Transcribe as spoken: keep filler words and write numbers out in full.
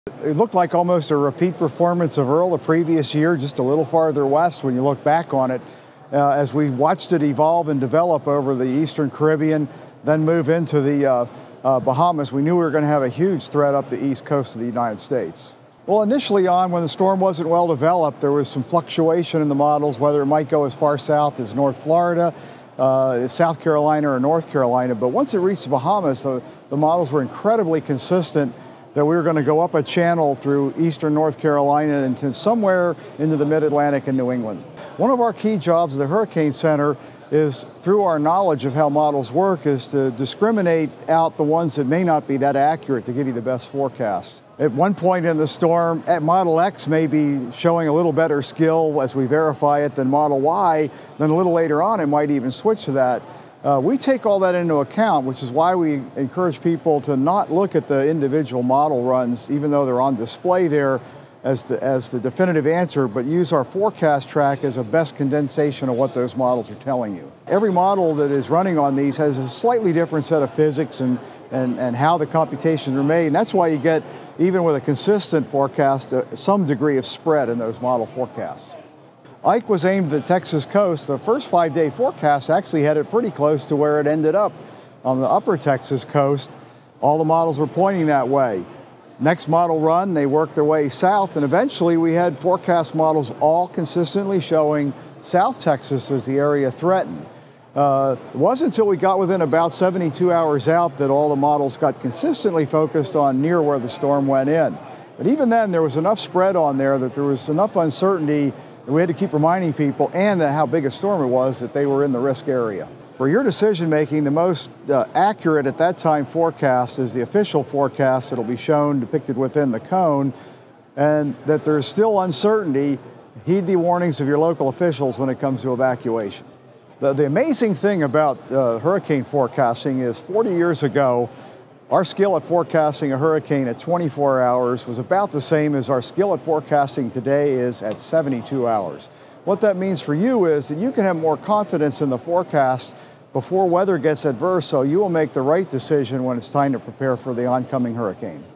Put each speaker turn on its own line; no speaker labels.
It looked like almost a repeat performance of Earl the previous year, just a little farther west when you look back on it. Uh, as we watched it evolve and develop over the Eastern Caribbean, then move into the uh, uh, Bahamas, we knew we were going to have a huge threat up the east coast of the United States. Well, initially on, when the storm wasn't well developed, there was some fluctuation in the models, whether it might go as far south as North Florida, uh, South Carolina, or North Carolina. But once it reached the Bahamas, the, the models were incredibly consistent that we were going to go up a channel through eastern North Carolina and somewhere into the mid-Atlantic and New England. One of our key jobs at the Hurricane Center is, through our knowledge of how models work, is to discriminate out the ones that may not be that accurate to give you the best forecast. At one point in the storm, at Model X may be showing a little better skill as we verify it than Model Y, then a little later on it might even switch to that. Uh, we take all that into account, which is why we encourage people to not look at the individual model runs, even though they're on display there as the, as the definitive answer, but use our forecast track as a best condensation of what those models are telling you. Every model that is running on these has a slightly different set of physics and, and, and how the computations are made, and that's why you get, even with a consistent forecast, uh, some degree of spread in those model forecasts. Ike was aimed at the Texas coast. The first five-day forecast actually had it pretty close to where it ended up on the upper Texas coast. All the models were pointing that way. Next model run, they worked their way south, and eventually we had forecast models all consistently showing South Texas as the area threatened. Uh, it wasn't until we got within about seventy-two hours out that all the models got consistently focused on near where the storm went in. But even then, there was enough spread on there that there was enough uncertainty that we had to keep reminding people, and how big a storm it was, that they were in the risk area. For your decision making, the most uh, accurate at that time forecast is the official forecast that'll be shown depicted within the cone, and that there's still uncertainty. Heed the warnings of your local officials when it comes to evacuation. The, the amazing thing about uh, hurricane forecasting is forty years ago, our skill at forecasting a hurricane at twenty-four hours was about the same as our skill at forecasting today is at seventy-two hours. What that means for you is that you can have more confidence in the forecast before weather gets adverse, so you will make the right decision when it's time to prepare for the oncoming hurricane.